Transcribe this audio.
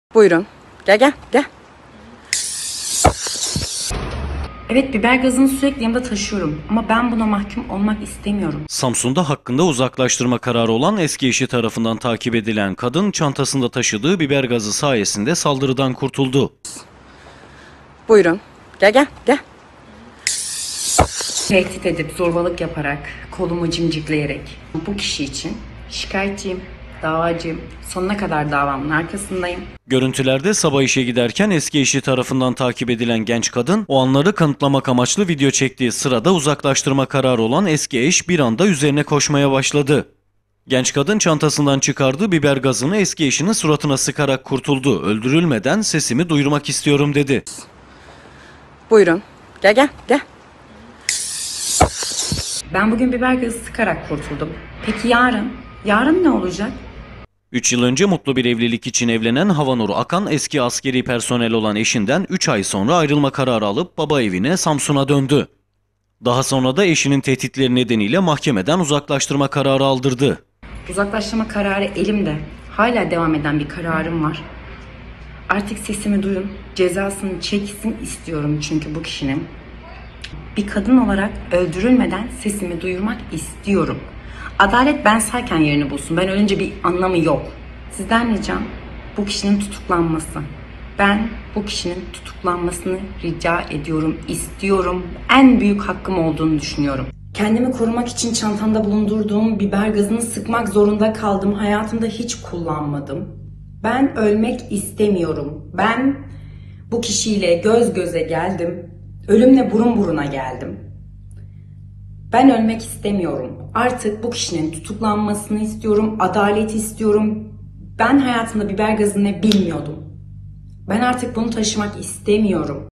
Buyurun. Gel. Evet, biber gazını sürekli yanımda taşıyorum ama ben buna mahkum olmak istemiyorum. Samsun'da hakkında uzaklaştırma kararı olan eski eşi tarafından takip edilen kadın çantasında taşıdığı biber gazı sayesinde saldırıdan kurtuldu. Buyurun. Gel. Tehdit edip zorbalık yaparak, kolumu cimcikleyerek bu kişi için şikayetçiyim, davacıyım. Sonuna kadar davamın arkasındayım. Görüntülerde sabah işe giderken eski eşi tarafından takip edilen genç kadın o anları kanıtlamak amaçlı video çektiği sırada uzaklaştırma kararı olan eski eş bir anda üzerine koşmaya başladı. Genç kadın çantasından çıkardığı biber gazını eski eşinin suratına sıkarak kurtuldu. Öldürülmeden sesimi duyurmak istiyorum dedi. Buyurun. Gel. Ben bugün biber gazı sıkarak kurtuldum. Peki yarın? Yarın ne olacak? 3 yıl önce mutlu bir evlilik için evlenen Havanur Akan eski askeri personel olan eşinden 3 ay sonra ayrılma kararı alıp baba evine Samsun'a döndü. Daha sonra da eşinin tehditleri nedeniyle mahkemeden uzaklaştırma kararı aldırdı. Uzaklaştırma kararı elimde. Hala devam eden bir kararım var. Artık sesimi duyun. Cezasını çeksin istiyorum çünkü bu kişinin. Bir kadın olarak öldürülmeden sesimi duyurmak istiyorum. Adalet ben sayken yerini bulsun. Ben ölünce bir anlamı yok. Sizden ricam bu kişinin tutuklanması. Ben bu kişinin tutuklanmasını rica ediyorum, istiyorum. En büyük hakkım olduğunu düşünüyorum. Kendimi korumak için çantamda bulundurduğum biber gazını sıkmak zorunda kaldım. Hayatımda hiç kullanmadım. Ben ölmek istemiyorum. Ben bu kişiyle göz göze geldim. Ölümle burun buruna geldim. Ben ölmek istemiyorum. Artık bu kişinin tutuklanmasını istiyorum, adalet istiyorum. Ben hayatımda biber gazını bilmiyordum. Ben artık bunu taşımak istemiyorum.